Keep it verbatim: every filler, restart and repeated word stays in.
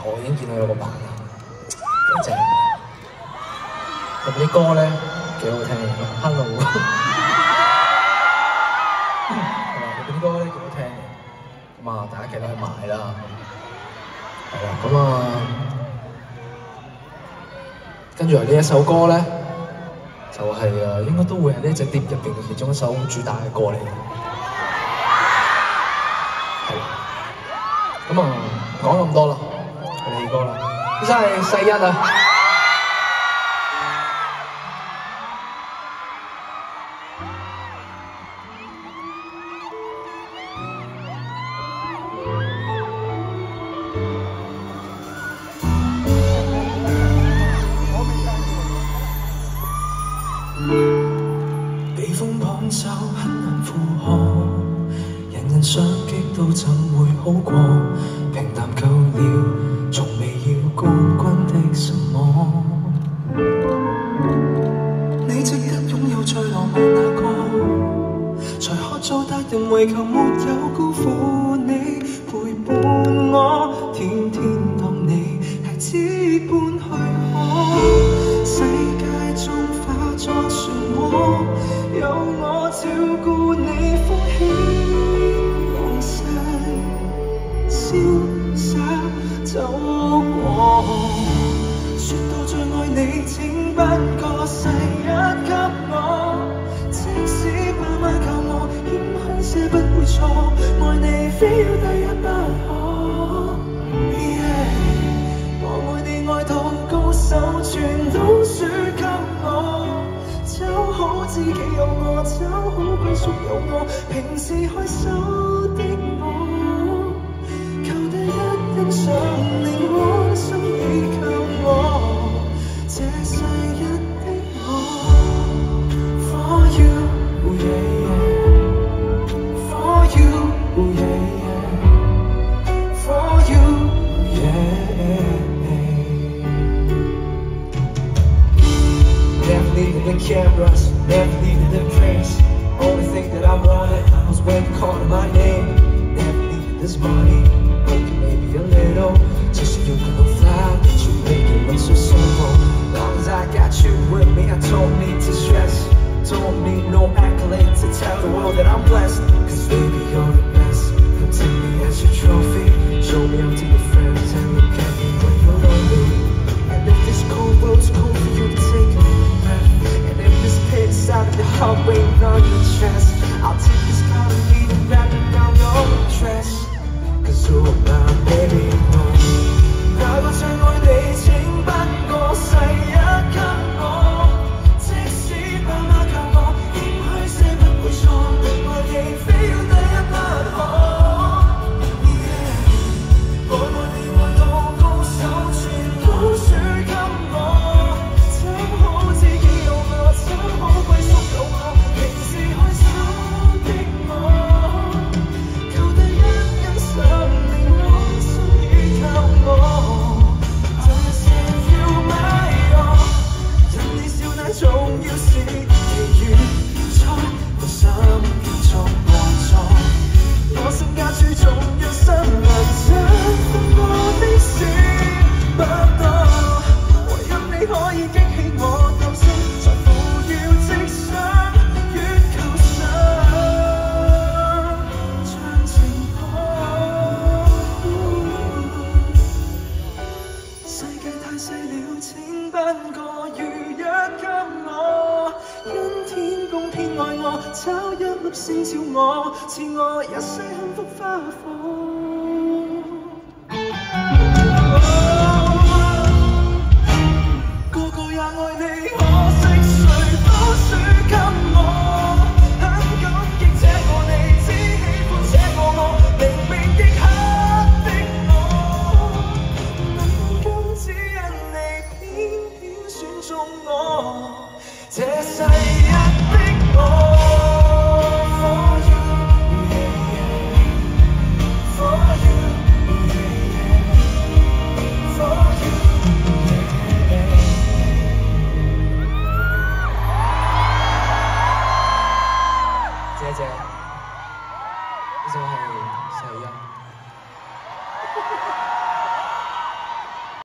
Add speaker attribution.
Speaker 1: 我已經見到有個版啦，幾正。入邊啲歌咧幾好聽嘅 ，Hello， 係嘛？入邊啲歌咧幾好聽嘅，咁啊大家記得去買啦。係啦，咁啊，跟住嚟呢一首歌咧，就係、是、誒應該都會係呢隻碟入邊嘅其中一首主打嘅歌嚟嘅。係啦，咁啊講咁多啦。 你歌啦，真係世一啊！
Speaker 2: 被風綁手很難負荷，人人相擊都怎會好過？平淡夠了。 從未要冠軍的什麼，你值得擁有最浪漫那個，才可做大人為求沒有辜負你，陪伴我，天天當你孩子般去可，世界中化作漩渦，有我照顧你風輕浪細，瀟灑。 走過，說到最愛你，請頒個世一給我。即使爸媽教我謙虛些不會錯，愛你非要第一不可。Yeah, 我愛你愛到高手全都輸給我，找好知己有我，找好歸宿有我，平時開手的我。 欣賞你安心倚靠我，這世一的我。For you, yeah, yeah. For you, yeah, yeah. For you, yeah. Never needed the cameras, never needed the praise. Only thing that I wanted was when you called my name. Never needed this money. Maybe a little, just so you can fly, but you make it look so simple. Long as I got you with me, I don't need to stress. Don't need no accolades to tell the world that I'm blessed. Cause baby, you're the best. Come take me as your trophy. Show me up to your friends and look at me when you're lonely. And if this cold road's cold for you to take a breath, and if this pit's out of your heart waiting on your chest, I'll take this kind of beat and wrap it around your dress. Cause you're my baby, no. 哪個最愛你，請頒個世一給我。即使爸媽教我謙虛些不會錯，愛你非要第一不可。Yeah, 我愛你愛到高手全都輸給我，找好知己有我，找好歸宿有我，平時開手的我。 重要是其餘初，我心結束難錯，我性格注重讓心能征服我的事不多，唯有你可以激起我鬥心，才扶搖直上月球上，唱情歌。世界太細了，請頒個預約給我，因天公偏愛我，找一粒星照我，賜我一世幸福花火。